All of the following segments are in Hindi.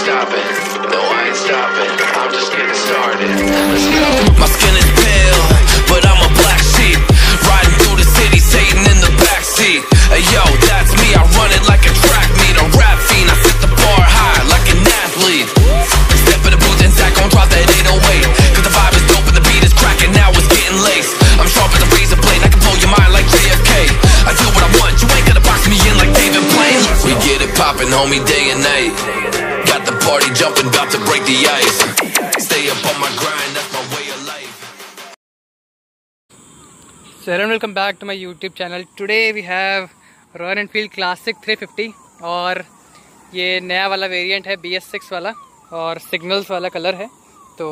stopping. No, I ain't stopping. I'm just getting started. Let's go. My skin is pale, but I'm a black sheep. Riding through the city, Satan in the backseat. Hey yo, that's me. I run it like a track meet, a rap fiend. I set the bar high like an athlete. Step in the booth and Zach gon' drop that 808. Cause the vibe is dope and the beat is cracking. Now it's getting laced. I'm sharp as a razor blade. I can blow your mind like JFK. I do what I want. You ain't gonna box me in like David Blaine. We get it poppin', homie, day and night. Got the party jumping, about to break the ice. Stay up on my grind, that's my way of life. So hello and welcome back to my YouTube channel. Today we have Royal Enfield Classic 350 और ये नया वाला वेरिएंट है BS6 वाला और सिग्नल्स वाला कलर है। तो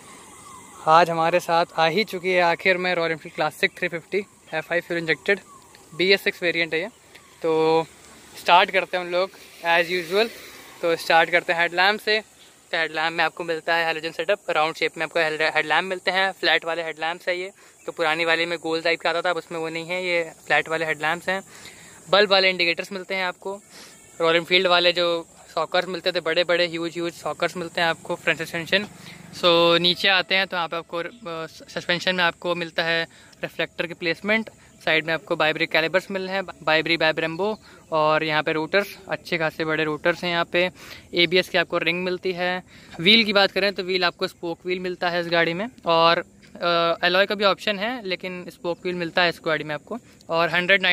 आज हमारे साथ आ ही चुकी है आखिर में Royal Enfield Classic 350 FI fuel injected BS6 variant है ये। तो स्टार्ट करते हैं हम लोग एज़ यूजुअल। तो स्टार्ट करते हैं हेडलैम्प से। तो हेडलैम्प में आपको मिलता है हैलोजन सेटअप, राउंड शेप में आपको हेडलैम्प मिलते हैं। फ्लैट वाले हेडलैम्प्स है ये। तो पुरानी वाली में गोल टाइप का आता था, अब उसमें वो नहीं है, ये फ्लैट वाले हेडलैम्प्स हैं। बल्ब वाले इंडिकेटर्स मिलते हैं आपको। रॉयल एनफील्ड वाले जो सॉकर्स मिलते थे, बड़े बड़े ह्यूज सॉकर्स मिलते हैं आपको फ्रंट सस्पेंशन। सो नीचे आते हैं तो यहाँ पे आपको सस्पेंशन में आपको मिलता है रिफ्लेक्टर की प्लेसमेंट। साइड में आपको बाइब्री कैलिपर्स मिल रहे हैं, बाइब्री बैब्रेम्बो, और यहाँ पे रोटर्स, अच्छे खासे बड़े रोटर्स हैं यहाँ पे। ABS की आपको रिंग मिलती है। व्हील की बात करें तो व्हील आपको स्पोक व्हील मिलता है इस गाड़ी में, और एलॉय का भी ऑप्शन है, लेकिन स्पोक व्हील मिलता है इस गाड़ी में आपको। और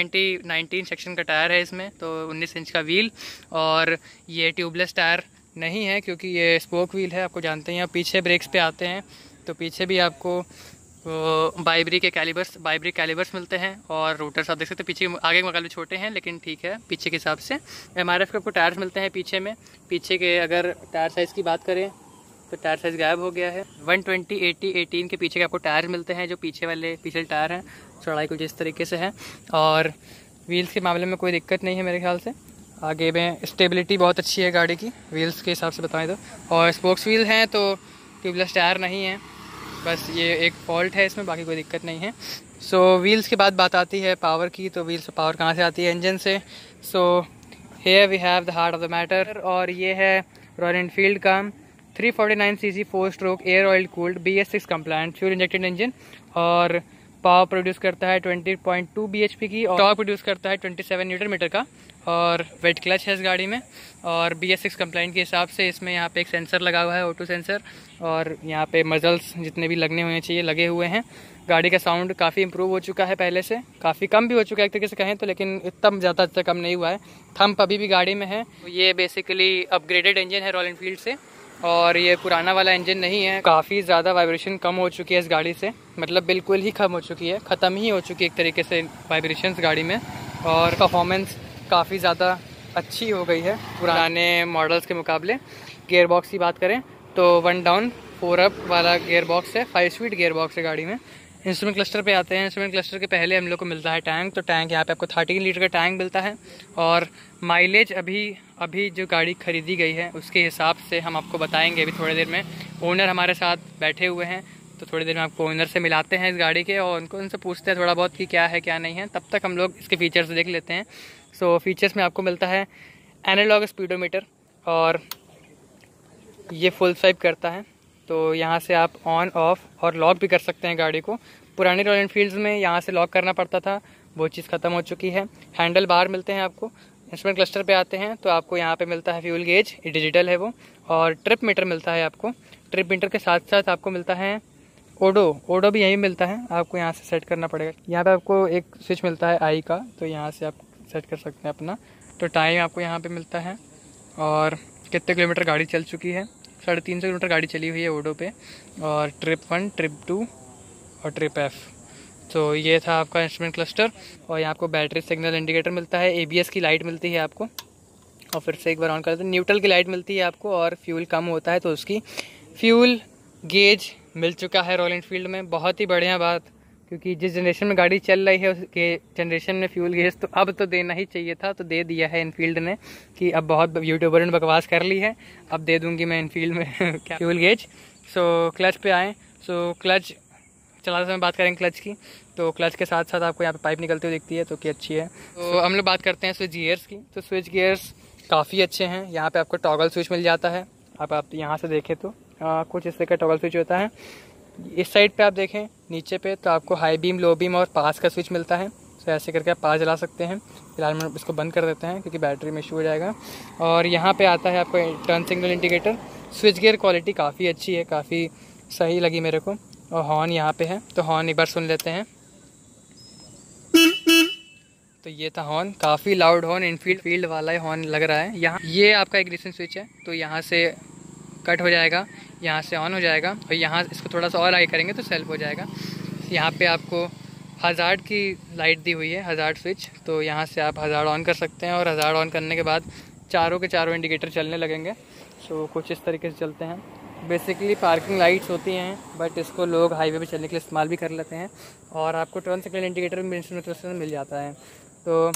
19 सेक्शन का टायर है इसमें, तो 19 इंच का व्हील। और ये ट्यूबलेस टायर नहीं है क्योंकि ये स्पोक व्हील है, आपको जानते हैं। पीछे ब्रेक्स पे आते हैं तो पीछे भी आपको बाइब्री कैलिपर्स मिलते हैं, और रोटर्स आप देख सकते हैं। पीछे आगे के मुकाबले छोटे हैं लेकिन ठीक है पीछे के हिसाब से। MRF के आपको टायर्स मिलते हैं पीछे में। पीछे के अगर टायर साइज़ की बात करें तो टायर साइज़ गायब हो गया है। 120, 80, 18 के पीछे के आपको टायर मिलते हैं, जो पीछे वाले पिछले टायर हैं। चौड़ाई कुछ इस तरीके से है, और व्हील्स के मामले में कोई दिक्कत नहीं है मेरे ख्याल से। आगे में स्टेबिलिटी बहुत अच्छी है गाड़ी की व्हील्स के हिसाब से बताएं तो। और स्पोक्स व्हील हैं तो ट्यूबलेस टायर नहीं है, बस ये एक फॉल्ट है इसमें, बाकी कोई दिक्कत नहीं है। सो व्हील्स के बाद बात आती है पावर की। तो व्हील्स पावर कहाँ से आती है? इंजन से। So here we have the heart of the matter, और ये है रॉयल एनफील्ड का 349cc four stroke air oil cooled BS6 compliant fuel injected engine. और पावर प्रोड्यूस करता है 20.2 bhp की, और टॉर्क प्रोड्यूस करता है 27 न्यूटन मीटर का। और वेट क्लच है इस गाड़ी में। और BS6 कंप्लाइंट के हिसाब से इसमें यहाँ पे एक सेंसर लगा हुआ है, ऑटो सेंसर, और यहाँ पे मजल्स जितने भी लगने होने चाहिए लगे हुए हैं। गाड़ी का साउंड काफ़ी इंप्रूव हो चुका है पहले से, काफ़ी कम भी हो चुका है एक तरीके से कहें तो, लेकिन इतना ज़्यादा कम नहीं हुआ है। थंप अभी भी गाड़ी में है। ये बेसिकली अपग्रेडेड इंजन है रॉयल एनफील्ड से, और ये पुराना वाला इंजन नहीं है। काफ़ी ज़्यादा वाइब्रेशन कम हो चुकी है इस गाड़ी से, मतलब बिल्कुल ही कम हो चुकी है, ख़त्म ही हो चुकी है एक तरीके से वाइब्रेशंस गाड़ी में। और परफॉर्मेंस काफ़ी ज़्यादा अच्छी हो गई है पुराने मॉडल्स के मुकाबले। गियर बॉक्स की बात करें तो 1 डाउन 4 अप वाला गियर बॉक्स है, 5 स्पीड गियर बॉक्स है गाड़ी में। इंस्ट्रूमेंट क्लस्टर पे आते हैं। इंस्ट्रूमेंट क्लस्टर के पहले हम लोग को मिलता है टैंक। तो टैंक यहाँ पे आपको 13 लीटर का टैंक मिलता है। और माइलेज अभी जो गाड़ी खरीदी गई है उसके हिसाब से हम आपको बताएंगे अभी थोड़ी देर में। ओनर हमारे साथ बैठे हुए हैं, तो थोड़ी देर में आपको ओनर से मिलाते हैं इस गाड़ी के, और उनसे पूछते हैं थोड़ा बहुत कि क्या है क्या नहीं है। तब तक हम लोग इसके फीचर्स देख लेते हैं। सो फीचर्स में आपको मिलता है एनालॉग स्पीडोमीटर, और ये फुल स्वाइप करता है, तो यहाँ से आप ऑन ऑफ और लॉक भी कर सकते हैं गाड़ी को। पुरानी रॉयल एनफील्ड्स में यहाँ से लॉक करना पड़ता था, वो चीज़ ख़त्म हो चुकी है। हैंडल बार मिलते हैं आपको। इंस्ट्रूमेंट क्लस्टर पे आते हैं तो आपको यहाँ पे मिलता है फ्यूल गेज, डिजिटल है वो, और ट्रिप मीटर मिलता है आपको। ट्रिप मीटर के साथ साथ आपको मिलता है ओडो भी यहीं मिलता है, आपको यहाँ से सेट करना पड़ेगा। यहाँ पे आपको एक स्विच मिलता है आई का, तो यहाँ से आप सेट कर सकते हैं अपना। तो टाइम आपको यहाँ पे मिलता है, और कितने किलोमीटर गाड़ी चल चुकी है। 350 किलोमीटर गाड़ी चली हुई है ओडो पे। और ट्रिप 1, ट्रिप 2 और ट्रिप F। तो ये था आपका इंस्ट्रूमेंट क्लस्टर। और यहाँ आपको बैटरी सिग्नल इंडिकेटर मिलता है, ABS की लाइट मिलती है आपको, और फिर से एक बार ऑन कर देते हैं, न्यूट्रल की लाइट मिलती है आपको। और फ्यूल कम होता है तो उसकी फ्यूल गेज मिल चुका है रॉयल एनफील्ड में। बहुत ही बढ़िया बात, क्योंकि जिस जनरेशन में गाड़ी चल रही है उसके जनरेशन में फ्यूल गेज तो अब तो देना ही चाहिए था, तो दे दिया है एनफील्ड ने कि अब बहुत यूट्यूबर ने बकवास कर ली है, अब दे दूंगी मैं एनफील्ड में क्या फ्यूल गेज। सो क्लच पे आएँ। सो क्लच चलाते समय बात करेंगे क्लच की, तो क्लच के साथ साथ आपको यहाँ पे पाइप निकलती हुई दिखती है, तो कि अच्छी है। तो हम लोग बात करते हैं स्विच गियर्स की। तो स्विच गियर्स काफ़ी अच्छे हैं। यहाँ पे आपको टॉगल स्विच मिल जाता है, आप यहाँ से देखें तो कुछ इस तरह का टॉगल स्विच होता है। इस साइड पे आप देखें नीचे पे तो आपको हाई बीम, लो बीम और पास का स्विच मिलता है। तो ऐसे करके आप पास जला सकते हैं। फिलहाल हम इसको बंद कर देते हैं क्योंकि बैटरी में इशू हो जाएगा। और यहाँ पे आता है आपको turn signal indicator. Switch gear quality काफ़ी अच्छी है, काफ़ी सही लगी मेरे को। और हॉर्न यहाँ पे है, तो हॉर्न एक बार सुन लेते हैं। तो ये था हॉर्न, काफ़ी लाउड हॉर्न, इनफील्ड वाला हॉर्न लग रहा है। यहाँ ये आपका इग्निशन स्विच है, तो यहाँ से कट हो जाएगा, यहाँ से ऑन हो जाएगा और यहाँ इसको थोड़ा सा और आगे करेंगे तो सेल्फ हो जाएगा। यहाँ पे आपको हज़ार्ड की लाइट दी हुई है, हज़ार्ड स्विच, तो यहाँ से आप हज़ार्ड ऑन कर सकते हैं। और हज़ार्ड ऑन करने के बाद चारों के चारों इंडिकेटर चलने लगेंगे। सो कुछ इस तरीके से चलते हैं। बेसिकली पार्किंग लाइट्स होती हैं, बट इसको लोग हाईवे पे चलने के लिए इस्तेमाल भी कर लेते हैं। और आपको टर्न सिग्नल इंडिकेटर भी इंस्ट्रूमेंट मिल जाता है। तो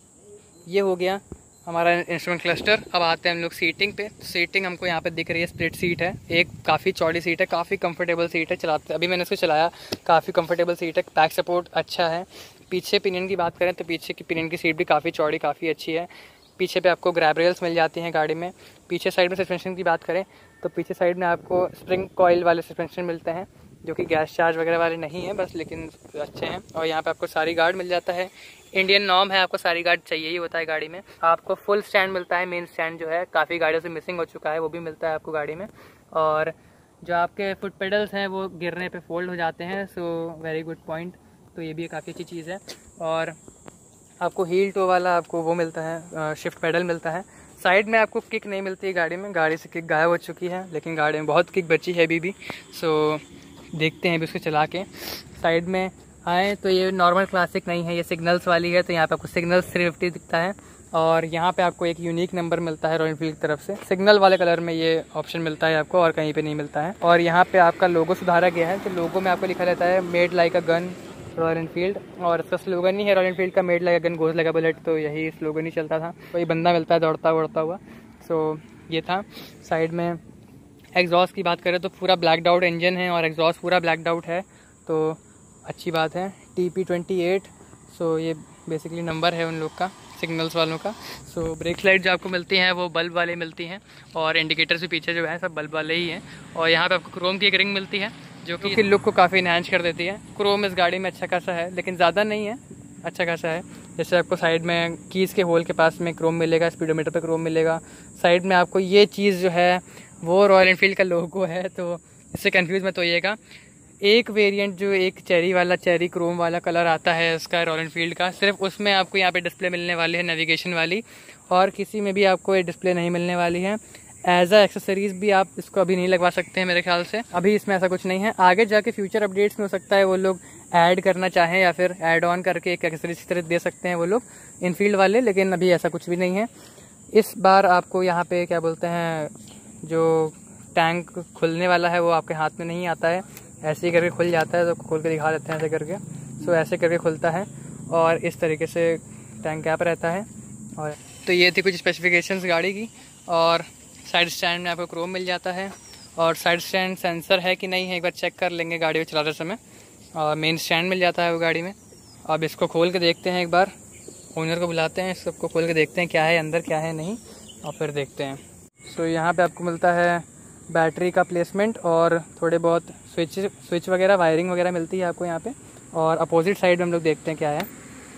ये हो गया हमारा इंस्ट्रूमेंट क्लस्टर। अब आते हैं हम लोग सीटिंग पे। सीटिंग हमको यहाँ पे दिख रही है, स्प्लिट सीट है, एक काफ़ी चौड़ी सीट है, काफ़ी कंफर्टेबल सीट है। चलाते अभी मैंने इसको चलाया, काफ़ी कंफर्टेबल सीट है, बैक सपोर्ट अच्छा है। पीछे पिनियन की बात करें तो पीछे की पिनियन की सीट भी काफ़ी चौड़ी, काफ़ी अच्छी है। पीछे पे आपको ग्रैब रेल्स मिल जाती हैं गाड़ी में। पीछे साइड में सस्पेंशन की बात करें तो पीछे साइड में आपको स्प्रिंग कॉइल वाले सस्पेंशन मिलते हैं, जो कि गैस चार्ज वगैरह वाले नहीं हैं बस, लेकिन अच्छे हैं। और यहाँ पे आपको सारी गार्ड मिल जाता है। इंडियन नॉर्म है, आपको सारी गार्ड चाहिए ही होता है गाड़ी में। आपको फुल स्टैंड मिलता है, मेन स्टैंड जो है काफ़ी गाड़ियों से मिसिंग हो चुका है, वो भी मिलता है आपको गाड़ी में। और जो आपके फुट पेडल्स हैं वो गिरने पे फोल्ड हो जाते हैं, सो वेरी गुड पॉइंट। तो ये भी काफ़ी अच्छी चीज़ है। और आपको हील टो वाला आपको वो मिलता है, शिफ्ट पेडल मिलता है। साइड में आपको किक नहीं मिलती है गाड़ी में, गाड़ी से किक गायब हो चुकी है, लेकिन गाड़ी में बहुत किक बची है अभी भी। सो देखते हैं अभी उसको चला के। साइड में आए तो ये नॉर्मल क्लासिक नहीं है, ये सिग्नल्स वाली है, तो यहाँ पे आपको सिग्नल्स 350 दिखता है। और यहाँ पे आपको एक यूनिक नंबर मिलता है रॉयल एनफील्ड की तरफ से। सिग्नल वाले कलर में ये ऑप्शन मिलता है आपको, और कहीं पे नहीं मिलता है। और यहाँ पे आपका लोगो सुधारा गया है, तो लोगो में आपको लिखा रहता है made like a gun Royal Enfield. और इसका स्लोगन ही है रॉयल एनफील्ड का, made like a gun goes like a bullet. तो यही स्लोगन ही चलता था। कोई बंदा मिलता है दौड़ता हुआ। सो ये था। साइड में एग्जॉस्ट की बात करें तो पूरा ब्लैक आउट इंजन है और एग्जॉस्ट पूरा ब्लैक आउट है, तो अच्छी बात है। TP28, सो ये बेसिकली नंबर है उन लोग का, सिग्नल्स वालों का। सो ब्रेक लाइट जो आपको मिलती हैं वो बल्ब वाले मिलती हैं, और इंडिकेटर्स भी पीछे जो है सब बल्ब वाले ही हैं। और यहाँ पे आपको क्रोम की एक रिंग मिलती है, जो कि लुक को काफ़ी इनहांस कर देती है। क्रोम इस गाड़ी में अच्छा खासा है, लेकिन ज़्यादा नहीं है, अच्छा खासा है। जैसे आपको साइड में कीज़ के होल के पास में क्रोम मिलेगा, स्पीडोमीटर पे क्रोम मिलेगा। साइड में आपको ये चीज़ जो है वो रॉयल एनफील्ड का लोगो है, तो इससे कंफ्यूज मत होइएगा। एक वेरिएंट जो एक चेरी क्रोम वाला कलर आता है उसका रॉयल एनफील्ड का, सिर्फ उसमें आपको यहाँ पे डिस्प्ले मिलने वाली है नेविगेशन वाली, और किसी में भी आपको ये डिस्प्ले नहीं मिलने वाली है। एज अ एक्सेसरीज भी आप इसको अभी नहीं लगवा सकते हैं मेरे ख्याल से, अभी इसमें ऐसा कुछ नहीं है। आगे जाके फ्यूचर अपडेट्स में हो सकता है वो लोग ऐड करना चाहें या फिर ऐड ऑन करके एक एक्सेसरीज की तरह दे सकते हैं वो लोग इनफील्ड वाले, लेकिन अभी ऐसा कुछ भी नहीं है। इस बार आपको यहाँ पे क्या बोलते हैं, जो टैंक खुलने वाला है वो आपके हाथ में नहीं आता है, ऐसे ही करके खुल जाता है। तो खोल के दिखा देते हैं ऐसे करके। सो ऐसे करके खुलता है और इस तरीके से टैंक कैप रहता है। और तो ये थी कुछ स्पेसिफिकेशंस गाड़ी की। और साइड स्टैंड में आपको क्रोम मिल जाता है, और साइड स्टैंड सेंसर है कि नहीं है एक बार चेक कर लेंगे गाड़ी को चलाते समय। और मेन स्टैंड मिल जाता है वो गाड़ी में। अब इसको खोल के देखते हैं, एक बार ओनर को बुलाते हैं, सबको खोल के देखते हैं क्या है अंदर क्या है नहीं, और फिर देखते हैं। सो यहाँ पे आपको मिलता है बैटरी का प्लेसमेंट और थोड़े बहुत स्विच वगैरह, वायरिंग वगैरह मिलती है आपको यहाँ पे। और अपोजिट साइड में हम लोग देखते हैं क्या है।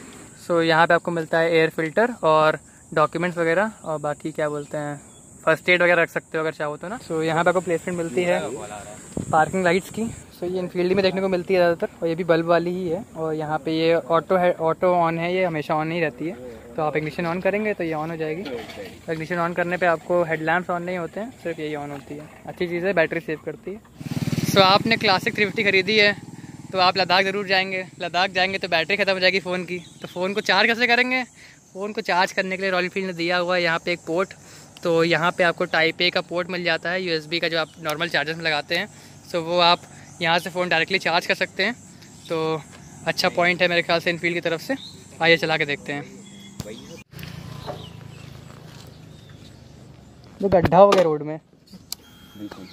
सो यहाँ पे आपको मिलता है एयर फिल्टर और डॉक्यूमेंट्स वगैरह, और बाकी क्या बोलते हैं फर्स्ट एड वगैरह रख सकते हो अगर चाहो तो ना। सो यहाँ पे आपको प्लेसमेंट मिलती है पार्किंग लाइट्स की। सो ये इनफील्ड में देखने को मिलती है ज़्यादातर, और ये भी बल्ब वाली ही है। और यहाँ पे ये ऑटो ऑन है, ये हमेशा ऑन नहीं रहती है। तो आप इग्निशन ऑन करेंगे तो ये ऑन हो जाएगी। तो इग्निशन ऑन करने पे आपको हेडलैम्प्स ऑन नहीं होते हैं, सिर्फ यही ऑन होती है। अच्छी चीज़ है, बैटरी सेव करती है। सो आपने क्लासिक 350 खरीदी है तो आप लद्दाख ज़रूर जाएंगे। लद्दाख जाएंगे तो बैटरी ख़त्म हो जाएगी फ़ोन की, तो फ़ोन को चार्ज कैसे करेंगे? फ़ोन को चार्ज करने के लिए रॉयल एनफील्ड ने दिया हुआ है यहाँ पे एक पोर्ट। तो यहाँ पे आपको टाइप ए का पोर्ट मिल जाता है, USB का, जो आप नॉर्मल चार्जर में लगाते हैं। सो वो आप यहाँ से फ़ोन डायरेक्टली चार्ज कर सकते हैं। तो अच्छा पॉइंट है मेरे ख्याल से इनफील्ड की तरफ से। आइए चला के देखते हैं। वो गड्ढा हो गया रोड में। बिल्कुल।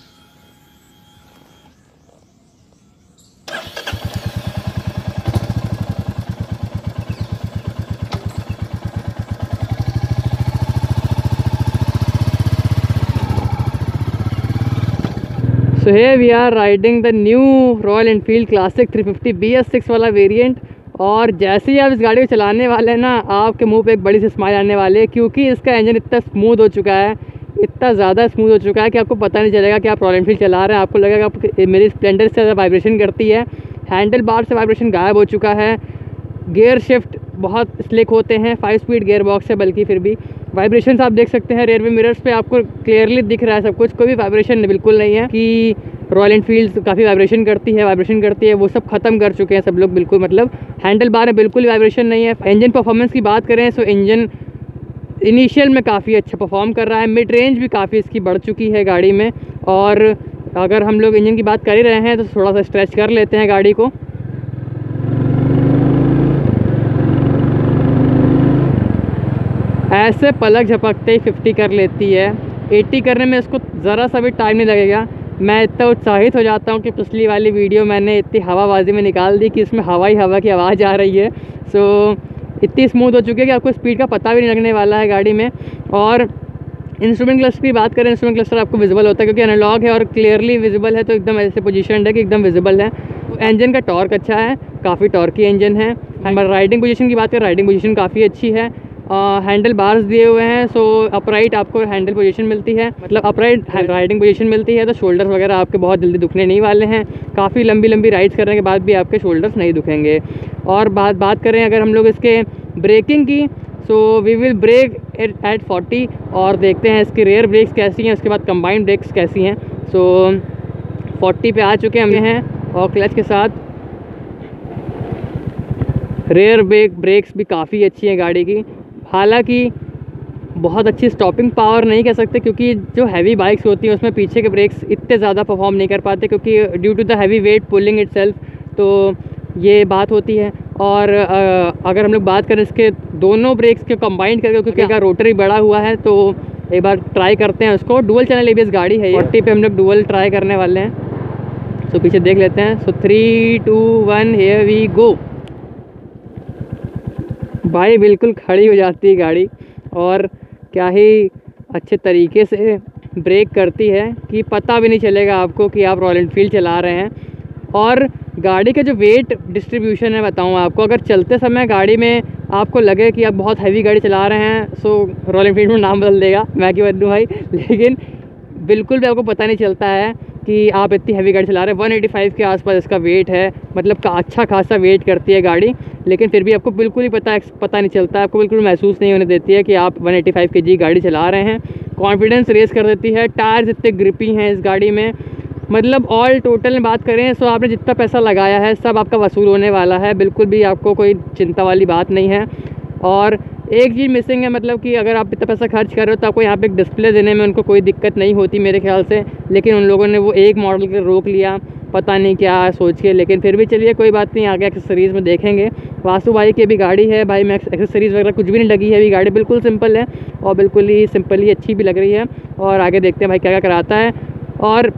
So here we are riding the new Royal Enfield Classic 350 BS6 वाला वेरिएंट। और जैसे ही आप इस गाड़ी को चलाने वाले हैं ना, आपके मुंह पे एक बड़ी सी स्माइल आने वाली है, क्योंकि इसका इंजन इतना स्मूथ हो चुका है, इतना ज़्यादा स्मूथ हो चुका है कि आपको पता नहीं चलेगा कि आप रॉयल एनफील्ड चला रहे हैं। आपको लगेगा आप मेरी स्प्लेंडर से ज़्यादा वाइब्रेशन करती है, हैंडल बार से वाइब्रेशन गायब हो चुका है, गियर शिफ्ट बहुत स्लिक होते हैं, 5 स्पीड गियर बॉक्स है, बल्कि फिर भी वाइब्रेशन आप देख सकते हैं रेयर व्यू मिरर्स पे आपको क्लियरली दिख रहा है सब कुछ, कोई भी वाइब्रेशन बिल्कुल नहीं है कि रॉयल एनफील्ड काफ़ी वाइब्रेशन करती है, वो सब ख़त्म कर चुके हैं सब लोग बिल्कुल। मतलब हैंडल बार में बिल्कुल वाइब्रेशन नहीं है। इंजन परफॉर्मेंस की बात करें तो इंजन इनिशियल में काफ़ी अच्छा परफॉर्म कर रहा है, मिड रेंज भी काफ़ी इसकी बढ़ चुकी है गाड़ी में। और अगर हम लोग इंजन की बात कर ही रहे हैं तो थोड़ा सा स्ट्रेच कर लेते हैं गाड़ी को। ऐसे पलक झपकते ही 50 कर लेती है। 80 करने में इसको ज़रा सा भी टाइम नहीं लगेगा। मैं इतना उत्साहित हो जाता हूँ कि पिछली वाली वीडियो मैंने इतनी हवाबाजी में निकाल दी कि इसमें हवा की आवाज़ आ रही है। सो इतनी स्मूथ हो चुकी है कि आपको स्पीड का पता भी नहीं लगने वाला है गाड़ी में। और इंस्ट्रूमेंट क्लस्टर की बात करें, इंस्ट्रूमेंट क्लस्टर आपको विजिबल होता है क्योंकि एनालॉग है और क्लियरली विजिबल है, तो एकदम ऐसे पोजीशन है कि एकदम विजिबल है। इंजन का टॉर्क अच्छा है, काफ़ी टॉर्की इंजन है। राइडिंग पोजीशन की बात करें, राइडिंग पोजीशन काफ़ी अच्छी है। हैंडल बार्स दिए हुए हैं, सो अपराइट आपको हैंडल पोजीशन मिलती है, मतलब अपराइट राइडिंग पोजीशन मिलती है, तो शोल्डर्स वगैरह आपके बहुत जल्दी दुखने नहीं वाले हैं। काफ़ी लंबी राइड्स करने के बाद भी आपके शोल्डर्स नहीं दुखेंगे। और बात करें अगर हम लोग इसके ब्रेकिंग की, so we will brake at 40 और देखते हैं इसकी रेयर ब्रेक्स कैसी हैं, उसके बाद कंबाइंड ब्रेक्स कैसी हैं। सो 40 पे आ चुके हैं और क्लच के साथ रेयर ब्रेक्स भी काफ़ी अच्छी हैं गाड़ी की। हालांकि बहुत अच्छी स्टॉपिंग पावर नहीं कह सकते, क्योंकि जो हैवी बाइक्स होती हैं उसमें पीछे के ब्रेक्स इतने ज़्यादा परफॉर्म नहीं कर पाते, क्योंकि due to the heavy weight pulling itself, तो ये बात होती है। और अगर हम लोग बात करें इसके दोनों ब्रेक्स के कंबाइंड करके, क्योंकि अगर रोटरी बड़ा हुआ है, तो एक बार ट्राई करते हैं उसको। डुअल चैनल ABS गाड़ी है, 40 पे हम लोग डुअल ट्राई करने वाले हैं। सो पीछे देख लेते हैं। So 3 2 1 here we go. भाई बिल्कुल खड़ी हो जाती है गाड़ी और क्या ही अच्छे तरीके से ब्रेक करती है कि पता भी नहीं चलेगा आपको कि आप रॉयल एनफील्ड चला रहे हैं। और गाड़ी का जो वेट डिस्ट्रीब्यूशन है बताऊँ आपको, अगर चलते समय गाड़ी में आपको लगे कि आप बहुत हैवी गाड़ी चला रहे हैं, सो रॉयल एनफील्ड में नाम बदल देगा, मैं क्यों बदलूँ भाई। लेकिन बिल्कुल भी आपको पता नहीं चलता है कि आप इतनी हैवी गाड़ी चला रहे हैं। 185 के आसपास इसका वेट है, मतलब अच्छा खासा वेट करती है गाड़ी, लेकिन फिर भी आपको बिल्कुल ही पता नहीं चलता, आपको बिल्कुल महसूस नहीं होने देती है कि आप 185 kg गाड़ी चला रहे हैं। कॉन्फिडेंस रेस कर देती है। टायर्स इतने ग्रिपी हैं इस गाड़ी में, मतलब ऑल टोटल में बात करें तो आपने जितना पैसा लगाया है सब आपका वसूल होने वाला है, बिल्कुल भी आपको कोई चिंता वाली बात नहीं है। और एक चीज़ मिसिंग है, मतलब कि अगर आप इतना पैसा खर्च कर रहे हो तो आपको यहाँ पे एक डिस्प्ले देने में उनको कोई दिक्कत नहीं होती मेरे ख्याल से, लेकिन उन लोगों ने वो एक मॉडल के रोक लिया, पता नहीं क्या सोच के। लेकिन फिर भी चलिए कोई बात नहीं, आगे एक्सेसरीज़ में देखेंगे। वासु भाई की भी गाड़ी है, भाई में एक्सेसरीज़ वगैरह कुछ भी नहीं लगी है, अभी गाड़ी बिल्कुल सिंपल है और बिल्कुल ही सिंपल ही अच्छी भी लग रही है। और आगे देखते हैं भाई क्या क्या कराता है। और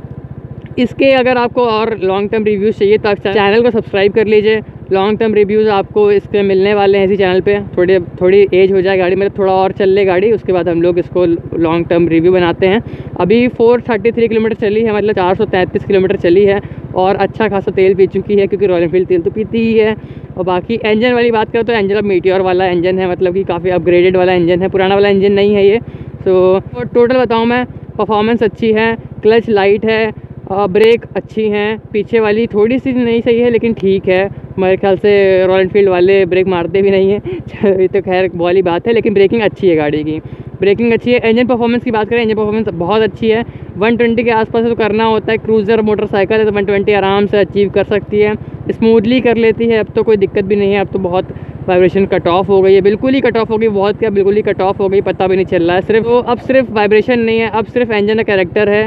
इसके अगर आपको और लॉन्ग टर्म रिव्यूज़ चाहिए तो आप चैनल को सब्सक्राइब कर लीजिए। लॉन्ग टर्म रिव्यूज़ आपको इसके मिलने वाले हैं इसी चैनल पे। थोड़ी एज हो जाए गाड़ी में, थोड़ा और चल ले गाड़ी, उसके बाद हम लोग इसको लॉन्ग टर्म रिव्यू बनाते हैं। अभी 433 किलोमीटर चली है, मतलब 433 किलोमीटर चली है और अच्छा खासा तेल पी चुकी है, क्योंकि रॉयल एनफील्ड तेल तो पीती ही है। और बाकी इंजन वाली बात करें तो इंजन अब मीटियोर वाला इंजन है, मतलब कि काफ़ी अपग्रेडेड वाला इंजन है, पुराना वाला इंजन नहीं है ये। सो टोटल बताऊँ मैं, परफॉर्मेंस अच्छी है, क्लच लाइट है, ब्रेक अच्छी हैं। पीछे वाली थोड़ी सी नहीं सही है लेकिन ठीक है, मेरे ख्याल से रॉयल एनफील्ड वाले ब्रेक मारते भी नहीं हैं। ये तो खैर वाली बात है, लेकिन ब्रेकिंग अच्छी है गाड़ी की, ब्रेकिंग अच्छी है। इंजन परफॉर्मेंस की बात करें, इंजन परफॉर्मेंस बहुत अच्छी है। 120 के आसपास तो करना होता है, क्रूज़र मोटरसाइकिल है तो 120 आराम से अचीव कर सकती है, स्मूथली कर लेती है। अब तो कोई दिक्कत भी नहीं है, अब तो बहुत वाइब्रेशन कट ऑफ हो गई है, बिल्कुल ही कट ऑफ हो गई, बहुत क्या बिल्कुल ही कट ऑफ हो गई, पता भी नहीं चल रहा है। सिर्फ अब सिर्फ वाइब्रेशन नहीं है, अब सिर्फ इंजन का कैरेक्टर है।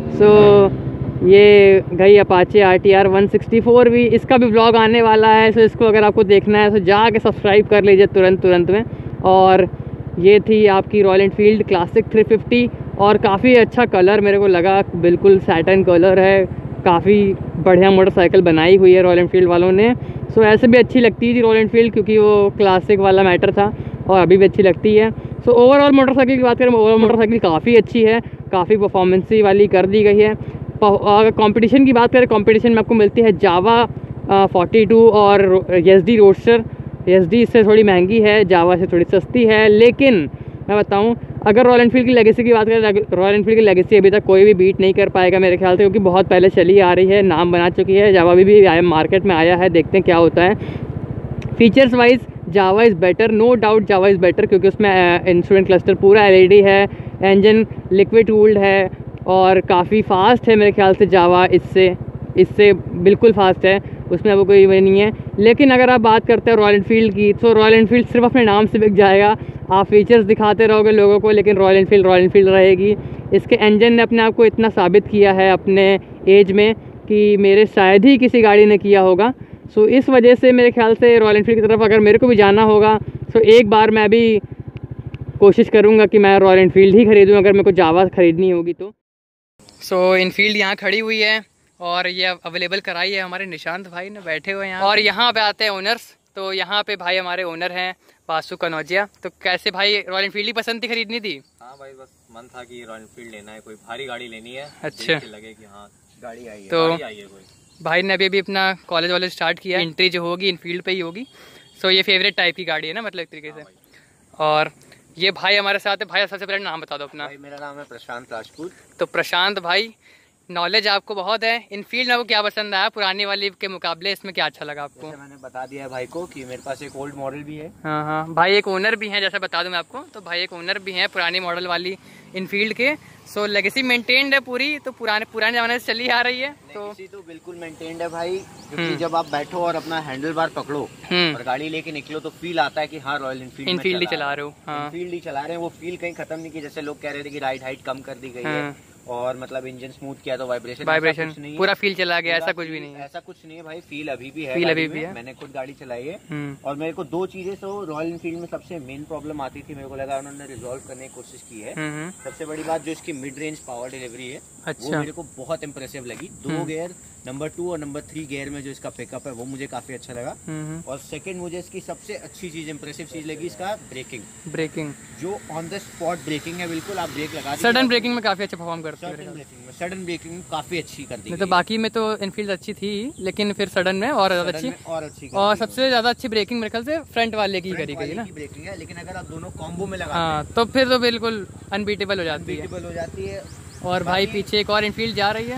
सो ये गई अपाचे RTR 164 भी, इसका भी व्लॉग आने वाला है। सो इसको अगर आपको देखना है तो जाके सब्सक्राइब कर लीजिए तुरंत में। और ये थी आपकी रॉयल एनफील्ड क्लासिक 350 और काफ़ी अच्छा कलर मेरे को लगा, बिल्कुल सैटन कलर है, काफ़ी बढ़िया मोटरसाइकिल बनाई हुई है रॉयल एनफील्ड वालों ने। सो ऐसे भी अच्छी लगती थी रॉयल एनफील्ड, क्योंकि वो क्लासिक वाला मैटर था और अभी भी अच्छी लगती है। सो ओवरऑल मोटरसाइकिल की बात करें, ओवरऑल मोटरसाइकिल काफ़ी अच्छी है, काफ़ी परफॉर्मेंसी वाली कर दी गई है। अगर कंपटीशन की बात करें, कंपटीशन में आपको मिलती है जावा 42 और एसडी रोडस्टर। एसडी इससे थोड़ी महंगी है, जावा से थोड़ी सस्ती है। लेकिन मैं बताऊं, अगर रॉयल एनफील्ड की लेगेसी की बात करें, रॉयल एनफील्ड की लेगेसी अभी तक कोई भी बीट नहीं कर पाएगा मेरे ख्याल से, क्योंकि बहुत पहले चली आ रही है, नाम बना चुकी है। जावा भी आया, मार्केट में आया है, देखते हैं क्या होता है। Features wise Jawa is better, no doubt Jawa is better, क्योंकि उसमें इंस्ट्रूमेंट क्लस्टर पूरा एलईडी है, इंजन लिक्विड कूल्ड है और काफ़ी फास्ट है मेरे ख्याल से। जावा इससे बिल्कुल फास्ट है, उसमें वो कोई वही नहीं है। लेकिन अगर आप बात करते हैं रॉयल एनफील्ड की, तो रॉयल एनफील्ड सिर्फ अपने नाम से बिक जाएगा। आप फीचर्स दिखाते रहोगे लोगों को, लेकिन रॉयल एनफील्ड रहेगी। इसके इंजन ने अपने आप को इतना साबित किया है अपने एज में कि मेरे शायद ही किसी गाड़ी ने किया होगा। सो इस वजह से मेरे ख्याल से रॉयल एनफील्ड की तरफ अगर मेरे को भी जाना होगा, तो एक बार मैं भी कोशिश करूँगा कि मैं रॉयल एनफील्ड ही खरीदूँ अगर मेरे को जावा खरीदनी होगी तो। सो इनफील्ड यहाँ खड़ी हुई है और ये अवेलेबल कराई है हमारे निशांत भाई ने, बैठे हुए यहाँ। और यहाँ पे आते हैं ओनर्स, तो यहाँ पे भाई हमारे ओनर हैं बासु कनौजिया। तो कैसे भाई, रॉयल एनफील्ड ही पसंद थी, खरीदनी थी? हाँ भाई, बस मन था कि रॉयल एनफील्ड लेना है, कोई भारी गाड़ी लेनी है। अच्छा, लगे कि हाँ गाड़ी आई है, तो गाड़ी आई है कोई। भाई ने अभी अपना कॉलेज वालेज स्टार्ट किया, एंट्री जो होगी इनफील्ड पे ही होगी। सो ये फेवरेट टाइप की गाड़ी है ना, मतलब एक तरीके से। और ये भाई हमारे साथ है। भाई सबसे पहले नाम बता दो अपना। भाई मेरा नाम है प्रशांत राजपूत। तो प्रशांत भाई, नॉलेज आपको बहुत है। इनफील्ड में आपको क्या पसंद आया पुरानी वाली के मुकाबले, इसमें क्या अच्छा लगा आपको? मैंने बता दिया है भाई को कि मेरे पास एक ओल्ड मॉडल भी है। हाँ हाँ, भाई एक ओनर भी हैं, जैसा बता दूं मैं आपको, तो भाई एक ओनर भी हैं पुरानी मॉडल वाली इनफील्ड के। सो लेगेसी मेंटेन्ड है पूरी, तो पुराने जमाने से चली आ रही है। तो बिल्कुल मेंटेन्ड है भाई, क्योंकि जब आप बैठो और अपना हैंडल बार पकड़ो और गाड़ी लेके निकलो तो फील आता है कि हाँ रॉयल इनफील्ड ही चला रहे हो। हाँ, इनफील्ड ही चला रहे हैं। वो फील कहीं खत्म नहीं की, जैसे लोग कह रहे थे कि राइड हाइट कम कर दी गई है और मतलब इंजन स्मूथ किया तो वाइब्रेशन पूरा फील चला गया, ऐसा कुछ भी नहीं है। ऐसा कुछ नहीं है भाई, फील अभी भी है, फील अभी भी है। मैंने खुद गाड़ी चलाई है। और मेरे को दो चीजें तो रॉयल एनफील्ड में सबसे मेन प्रॉब्लम आती थी, मेरे को लगा उन्होंने रिजॉल्व करने की कोशिश की है। सबसे बड़ी बात जो इसकी मिड रेंज पावर डिलीवरी है, वो मेरे को बहुत इंप्रेसिव लगी। 2 गियर, नंबर 2 और नंबर 3 गियर में जो इसका पिकअप है वो मुझे काफी अच्छा लगा। और सेकंड मुझे इसकी सबसे अच्छी चीज, इंप्रेसिव चीज लगी इसका ब्रेकिंग जो ऑन द स्पॉट ब्रेकिंग है। बिल्कुल आप ब्रेक लगा दीजिए, सडन ब्रेकिंग में काफी अच्छा परफॉर्म करते हैं। सडन ब्रेकिंग काफी अच्छी कर दी। तो बाकी में तो इनफील्ड अच्छी थी, लेकिन फिर सडन में और अच्छी और सबसे ज्यादा अच्छी ब्रेकिंग मेरे ख्याल से फ्रंट वाले की करी गई ना ब्रेकिंग है। लेकिन अगर आप दोनों कॉम्बो में लगाते हैं तो फिर तो बिल्कुल अनबीटेबल हो जाती है। और भाई पीछे एक और इनफील्ड जा रही है,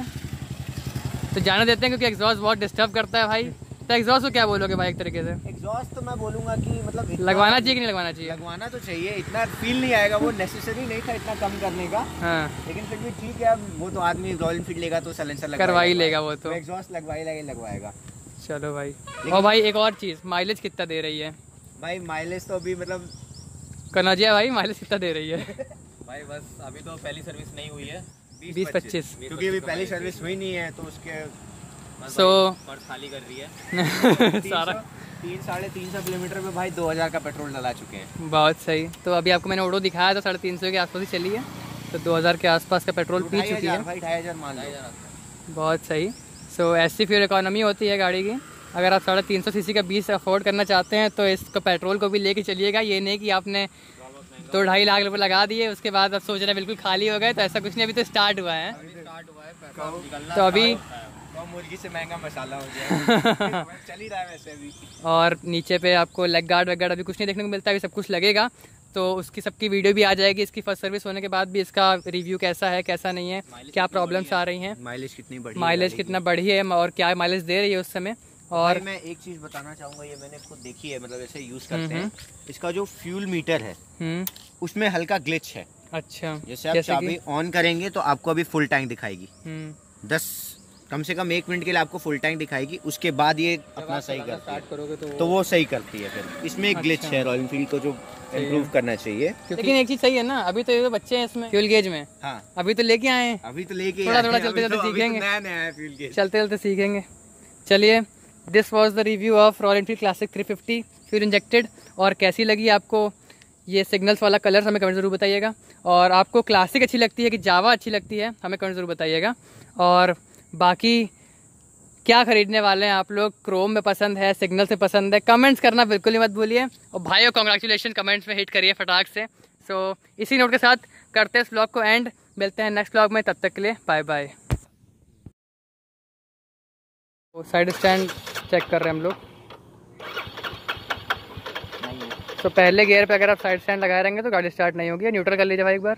तो जाने देते हैं क्योंकि एग्जॉस्ट बहुत डिस्टर्ब करता है भाई। तो एग्जॉस्ट को क्या बोलोगे भाई? एक तरीके से एग्जॉस्ट तो मैं बोलूंगा कि मतलब लगवाना चाहिए कि नहीं लगवाना चाहिए? लगवाना तो चाहिए, इतना फील नहीं आएगा, वो नेसेसरी नहीं था इतना कम करने का। हाँ, लेकिन फिर भी ठीक है, वो तो आदमी रॉयल एनफील्ड लेगा तो साइलेंसर करवा ही लेगा, वो तो एग्जॉस्ट लगवाएगा। चलो भाई। और भाई एक और चीज, माइलेज कितना दे रही है? भाई माइलेज तो अभी मतलब कनौजिया भाई, माइलेज कितना दे रही है? भाई बस अभी तो पहली सर्विस नहीं हुई है, 20-25, क्योंकि अभी पहली सर्विस हुई नहीं है, तो उसके खाली कर रही है। सारा 300-350 किलोमीटर में भाई 2000 का पेट्रोल डला चुके हैं। बहुत सही। तो अभी आपको मैंने ऑटो दिखाया था 350 के आसपास ही चली है, तो 2000 के आसपास का पेट्रोल पी चुकी है भाई। 2500 मान लो। बहुत सही। सो ऐसी फ्यूल इकोनॉमी होती है गाड़ी की। अगर आप 350 सीसी का 20 अफोर्ड करना चाहते हैं तो इसको पेट्रोल को भी लेके चलिएगा। ये नहीं कि आपने 2-2.5 लाख रुपए लगा दिए उसके बाद अब सोच रहे हैं बिल्कुल खाली हो गए, तो ऐसा कुछ नहीं। अभी तो स्टार्ट हुआ है, तो अभी मुर्गी से महंगा मसाला हो गया। चल ही रहा है वैसे अभी। और नीचे पे आपको लेग गार्ड वगैरह अभी कुछ नहीं देखने को मिलता है, अभी सब कुछ लगेगा, तो उसकी सबकी वीडियो भी आ जाएगी। इसकी फर्स्ट सर्विस होने के बाद भी इसका रिव्यू कैसा है कैसा नहीं है, क्या प्रॉब्लम्स आ रही हैं, माइलेज कितना बढ़ी है और क्या माइलेज दे रही है उस समय। और मैं एक चीज बताना चाहूंगा, ये मैंने खुद देखी है, मतलब ऐसे यूज करते हैं। इसका जो फ्यूल मीटर है उसमें हल्का ग्लिच है। अच्छा, जैसे आप चाबी ऑन करेंगे तो आपको अभी फुल टैंक दिखाएगी, 10 कम से कम 1 मिनट के लिए आपको फुल टैंक दिखाएगी। उसके बाद ये अपना सही करती है, तो वो सही करती है। फिर इसमें एक ग्लिच है रॉयल एनफील्ड को जो इम्प्रूव करना चाहिए। लेकिन एक चीज सही है ना, अभी तो ये बच्चे हैं इसमें फ्यूल गेज में। हाँ, अभी तो लेके आए हैं, थोड़ा चलते सीखेंगे, चलते सीखेंगे। चलिए, this was the review of Royal Enfield Classic 350 fuel injected. और कैसी लगी आपको ये सिग्नल्स वाला कलर, हमें कमेंट जरूर बताइएगा। और आपको क्लासिक अच्छी लगती है कि जावा अच्छी लगती है, हमें कमेंट जरूर बताइएगा। और बाकी क्या खरीदने वाले हैं आप लोग, क्रोम में पसंद है, सिग्नल से पसंद है, कमेंट्स करना बिल्कुल ही मत भूलिए। और भाइयों कॉन्ग्रेचुलेशन, कमेंट्स में हिट करिए फटाक से। सो इसी नोट के साथ करते हैं इस व्लॉग को एंड, मिलते हैं नेक्स्ट व्लॉग में, तब तक के लिए bye bye. Side stand check कर रहे हैं हम लोग। तो पहले गियर पे अगर आप साइड स्टैंड लगाए रहेंगे तो गाड़ी स्टार्ट नहीं होगी। न्यूट्रल कर लीजिए भाई एक बार,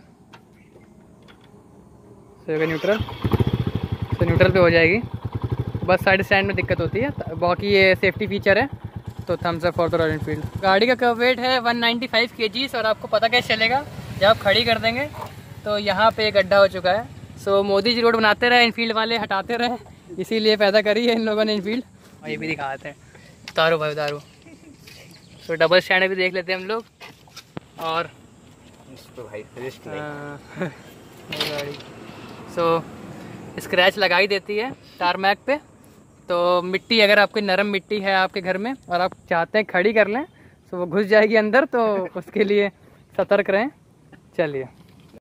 सही न्यूट्रल, तो न्यूट्रल पे हो जाएगी। बस साइड स्टैंड में दिक्कत होती है, बाकी ये सेफ्टी फीचर है। तो thumbs up for the Royal Enfield. गाड़ी का कर्व वेट है 195 kg और आपको पता कैसे चलेगा, जब आप खड़ी कर देंगे तो यहाँ पे एक गड्ढा हो चुका है। सो मोदी जी रोड बनाते रहे, इनफील्ड वाले हटाते रहे, इसीलिए पैदा करी है इन लोगों ने इनफील्ड। और ये भी दिखाते हैं, उतारो भाई उतारो। तो डबल स्टैंड भी देख लेते हैं हम लोग। और गाड़ी सो स्क्रैच लगा ही देती है टारमैक पे। तो मिट्टी अगर आपकी नरम मिट्टी है आपके घर में और आप चाहते हैं खड़ी कर लें तो वो घुस जाएगी अंदर, तो उसके लिए सतर्क रहें। चलिए।